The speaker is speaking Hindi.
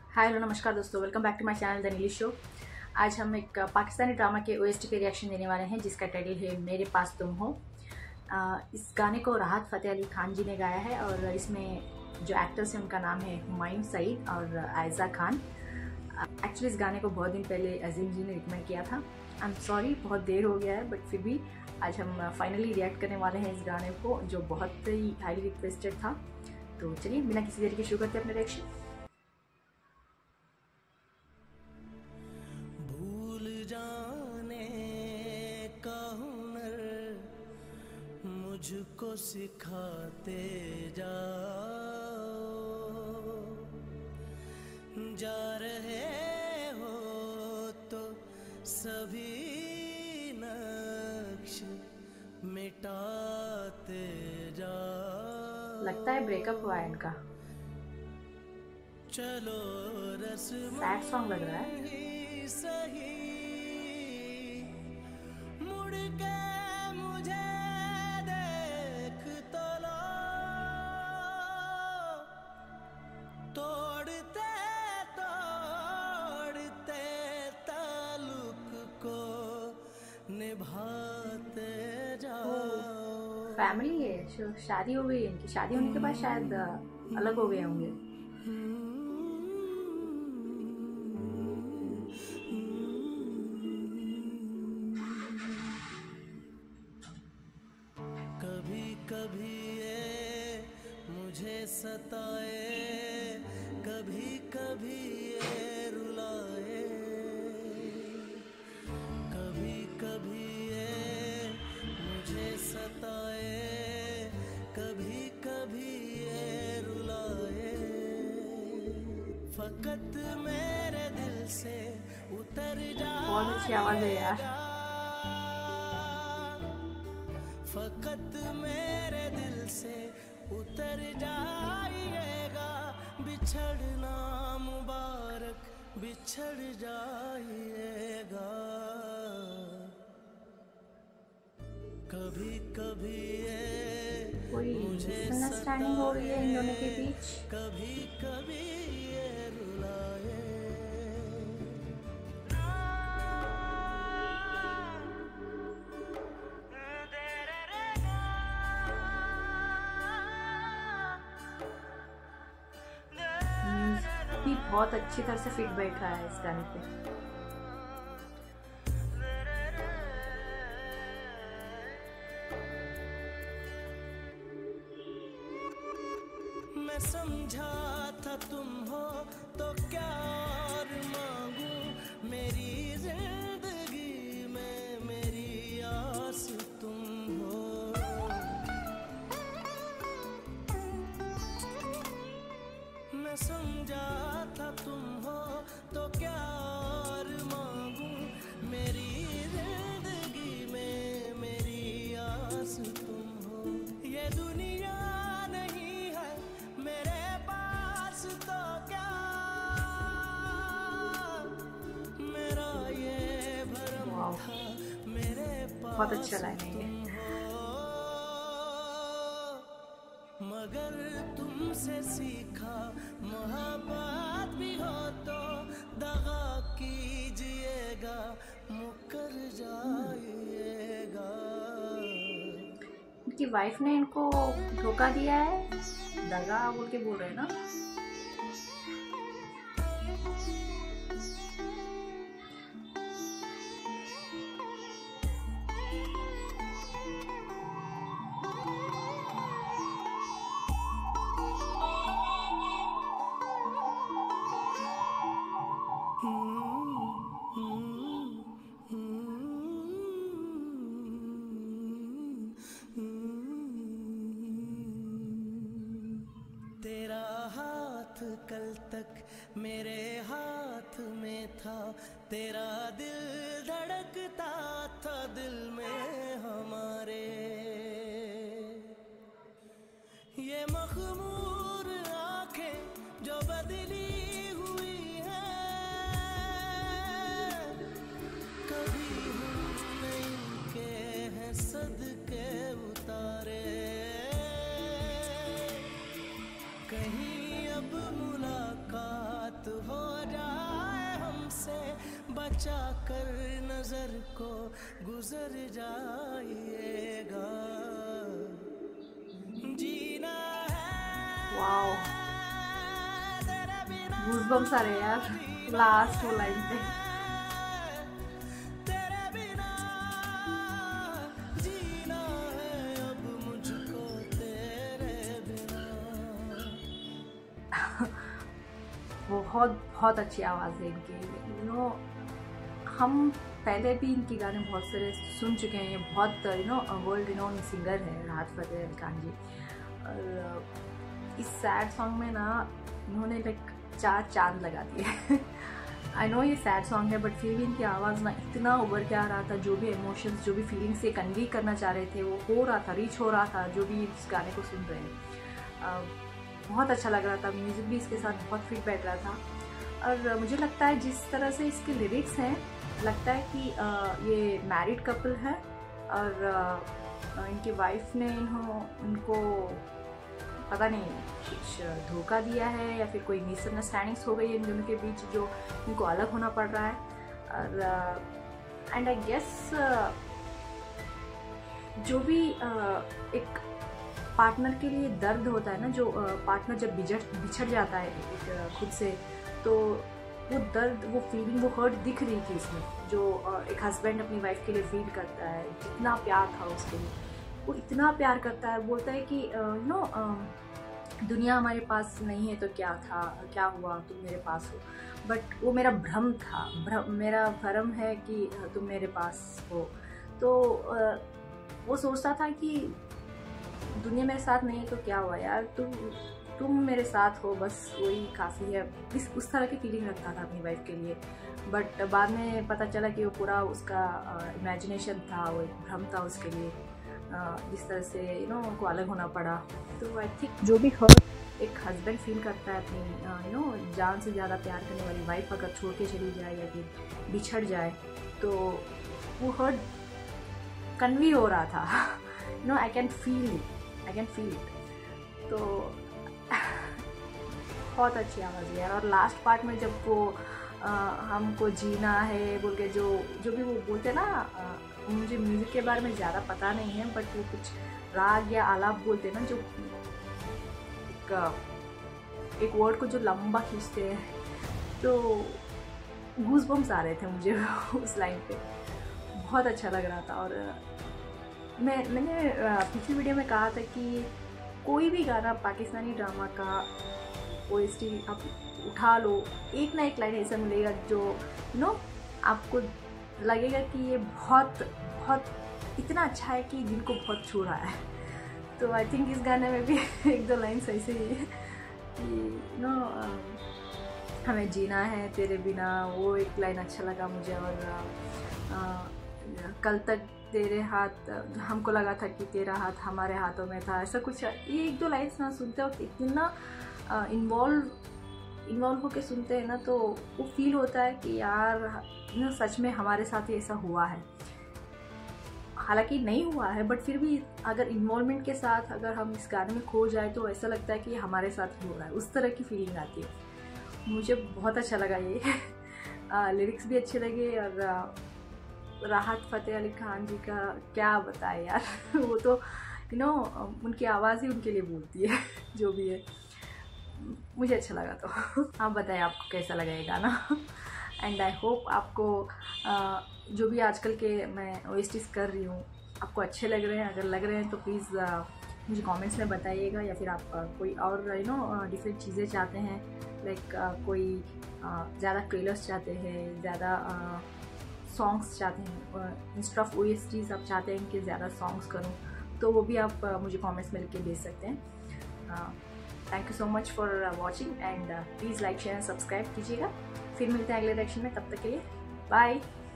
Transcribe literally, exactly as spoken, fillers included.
हाय हेलो नमस्कार दोस्तों, welcome back to my channel the Neeli show. आज हम एक पाकिस्तानी ड्रामा के ओएसटी पे रिएक्शन देने वाले हैं जिसका टाइटल है मेरे पास तुम हो। अ, इस गाने को राहत फ़तेह अली खान जी ने गाया है और इसमें जो एक्टर्स हैं उनका नाम है हुमायूं सईद और आयज़ा खान। एक्चुअली इस गाने को बहुत दिन पहले अजीम जी ने रिकमेंड किया था। आई एम सॉरी, बहुत देर हो गया है, बट फिर भी आज हम फाइनली रिएक्ट करने वाले हैं इस गाने को जो बहुत ही हाईली रिक्वेस्टेड था। तो चलिए बिना किसी देर के शुरू करते हैं अपने रिएक्शन। जाने का हुनर मुझको सिखाते जाओ, जा रहे हो तो सभी नक्श मिटाते जाओ। लगता है ब्रेकअप हुआ है इनका। चलो रस्म सैड सॉन्ग लग रहा है। सही मुड़ के मुझे देख तो लो, तोड़ते तोड़ते ताल्लुक को निभाते जाओ। फैमिली है, शादी हो गई इनकी। शादी होने के बाद शायद अलग हो गए होंगे। कभी कभी ये मुझे सताए, कभी कभी ये रुलाए, कभी कभी ये मुझे सताए, कभी कभी ये रुलाए। फकत मेरे दिल से उतर जा, बहुत अच्छी आवाज है यार। फकत मेरे दिल से उतर जाइएगा, बिछड़ना मुबारक बिछड़ जाइएगा। कभी कभी ये कोई मुझे मिसअंडरस्टैंडिंग हो रही है इन दोनों के बीच। कभी कभी ये रुलाए। म्यूजिक भी बहुत अच्छी तरह से फिट बैठ रहा है इस गाने पे। मैं समझा था तुम हो तो क्या और मांगू, मेरी जिंदगी में मेरी आस तुम हो। मैं समझा था तुम हो तो क्या और मांगू, मेरी जिंदगी में मेरी आस तुम हो। ये दुनिया नहीं है मेरे पास तो क्या, मेरा ये भरम था मेरे पास बहुत अच्छा लाइन है ये। मगर तुमसे सीखा मोहब्बत भी हो तो दगा कीजिएगा, मुकर जाइएगा। इनकी वाइफ ने इनको धोखा दिया है, दगा बोल के बोल रहे हैं ना। तेरा बचा कर नजर को गुजर जाइएगा, जीना है वाओ, गूज़बम्स आ रहे हैं यार लास्ट वो लाइन पे। तेरे बिना जीना है अब मुझको तेरे बिना। बहुत बहुत अच्छी आवाज़ है इनकी। यू नो हम पहले भी इनके गाने बहुत सारे सुन चुके हैं। ये बहुत you know world renowned singer है राहत फ़तेह अली खान जी। और इस सैड सॉन्ग में ना इन्होंने लाइक चार चांद लगा दिए। आई नो ये सैड सॉन्ग है बट फिर भी इनकी आवाज़ ना इतना उभर के आ रहा था। जो भी इमोशंस, जो भी फीलिंग्स ये कन्वे करना चाह रहे थे वो हो रहा था, रीच हो रहा था जो भी इस गाने को सुन रहे हैं। बहुत अच्छा लग रहा था। म्यूज़िक भी इसके साथ बहुत फिट बैठ रहा था। और मुझे लगता है जिस तरह से इसके लिरिक्स हैं, लगता है कि ये मैरिड कपल है और इनकी वाइफ ने इन्हों उनको पता नहीं कुछ धोखा दिया है या फिर कोई मिसअंडरस्टैंडिंग्स हो गई है इन दोनों के बीच, जो इनको अलग होना पड़ रहा है। और एंड आई गेस जो भी एक पार्टनर के लिए दर्द होता है ना, जो पार्टनर जब बिछड़ बिछड़ जाता है एक खुद से, तो वो दर्द, वो फीलिंग, वो हर्ट दिख रही थी इसमें, जो एक हस्बैंड अपनी वाइफ के लिए फील करता है। जितना प्यार था उसके लिए, वो इतना प्यार करता है, बोलता है कि यू नो दुनिया हमारे पास नहीं है तो क्या था, क्या हुआ, तुम मेरे पास हो, बट वो मेरा भ्रम था, भ्रम, मेरा भ्रम है कि तुम मेरे पास हो। तो वो सोचता था कि दुनिया मेरे साथ नहीं है तो क्या हुआ यार, तुम तुम मेरे साथ हो, बस वही काफ़ी है। इस उस तरह की फीलिंग रखता था अपनी वाइफ के लिए। बट बाद में पता चला कि वो पूरा उसका इमेजिनेशन था, वो एक भ्रम था उसके लिए, जिस तरह से यू नो उनको अलग होना पड़ा। तो आई थिंक जो भी हर्ट एक हस्बैंड फील करता है अपनी यू नो जान से ज़्यादा प्यार करने वाली वाइफ अगर छोड़ के चली जाए या फिर बिछड़ जाए, तो वो हर्ट कन्वे हो रहा था। You know I can feel it, I can feel it. तो बहुत अच्छी आवाज़ है यार। और लास्ट पार्ट में जब वो आ, हमको जीना है बोल के जो जो भी वो बोलते हैं ना, आ, मुझे म्यूज़िक के बारे में ज़्यादा पता नहीं है, बट वो कुछ राग या आलाप बोलते हैं ना, जो एक, एक वर्ड को जो लंबा खींचते हैं, तो गूज़बम्स आ रहे थे मुझे उस लाइन पे। बहुत अच्छा लग रहा था। और मैं मैंने पिछली वीडियो में कहा था कि कोई भी गाना पाकिस्तानी ड्रामा का ओएसटी आप उठा लो, एक ना एक लाइन ऐसा मिलेगा जो यू नो आपको लगेगा कि ये बहुत बहुत इतना अच्छा है कि दिल को बहुत छू रहा है। तो आई थिंक इस गाने में भी एक दो लाइन ऐसे ही है कि यू नो हमें जीना है तेरे बिना, वो एक लाइन अच्छा लगा मुझे। और आ, कल तक तेरे हाथ, हमको लगा था कि तेरा हाथ हमारे हाथों में था, ऐसा कुछ। ये एक दो लाइन्स ना सुनते वक्त इतना इन्वॉल्व इन्वॉल्व होके सुनते हैं ना, तो वो फील होता है कि यार ना सच में हमारे साथ ही ऐसा हुआ है। हालांकि नहीं हुआ है, बट फिर भी अगर इन्वॉल्वमेंट के साथ अगर हम इस गाने में खो जाए तो ऐसा लगता है कि हमारे साथ ही हो रहा है, उस तरह की फीलिंग आती है। मुझे बहुत अच्छा लगा ये। लिरिक्स भी अच्छे लगे। और राहत फ़तेह अली खान जी का क्या बताए यार। वो तो यू नो उनकी आवाज़ ही उनके लिए बोलती है। जो भी है मुझे अच्छा लगा। तो आप बताइए आपको कैसा लगा ये गाना। एंड आई होप आपको आ, जो भी आजकल के मैं ओएसटीज कर रही हूँ आपको अच्छे लग रहे हैं। अगर लग रहे हैं तो प्लीज़ मुझे कमेंट्स में बताइएगा, या फिर आप आ, कोई और यू नो डिफरेंट चीज़ें चाहते हैं, लाइक कोई ज़्यादा ट्रेलर्स चाहते हैं, ज़्यादा सॉन्ग्स चाहते हैं, इंस्टेड ऑफ ओएसटीज आप चाहते हैं कि ज़्यादा सॉन्ग्स करूँ, तो वो भी आप uh, मुझे कमेंट्स में लिख के भेज सकते हैं। Thank you so much for watching and please like share and subscribe कीजिएगा। फिर मिलते हैं अगले डायरेक्शन में, तब तक के लिए बाय।